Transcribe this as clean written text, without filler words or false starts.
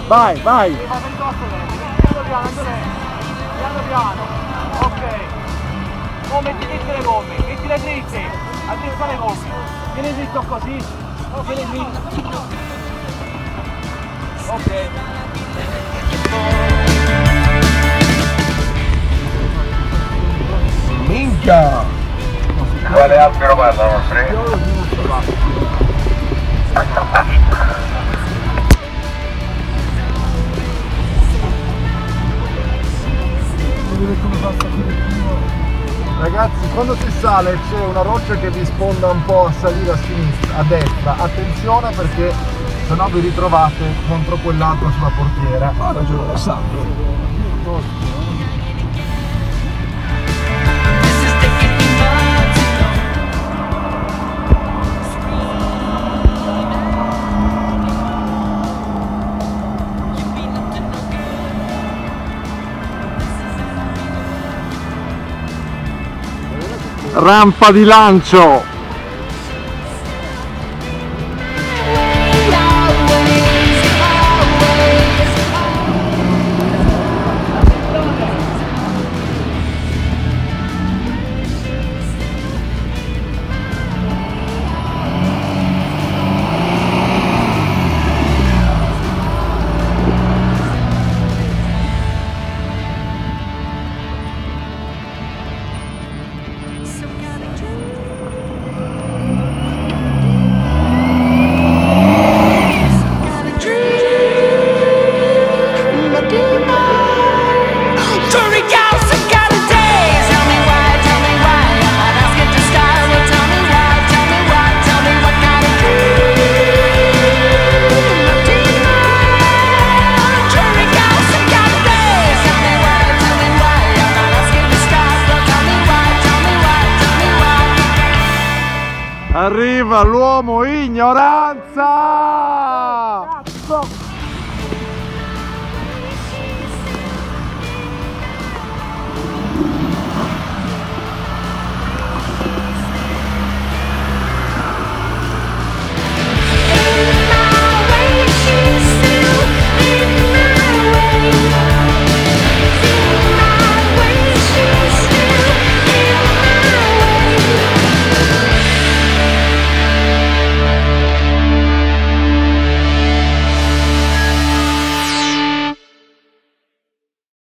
Vai, vai. Piano piano, piano piano. Ok. Oh, metti le gomme, metti le dritte. Addrizza le gomme. Tieni dritto così. Tieni dritto. Ok. Minchia! Quale albero parlano, Fred? Ragazzi, quando si sale c'è una roccia che vi sponda un po' a salire a sinistra, a destra, attenzione perché sennò vi ritrovate contro quell'altro sulla portiera. Ha ragione Sandro. Rampa di lancio. Arriva l'uomo ignoranza! Cazzo!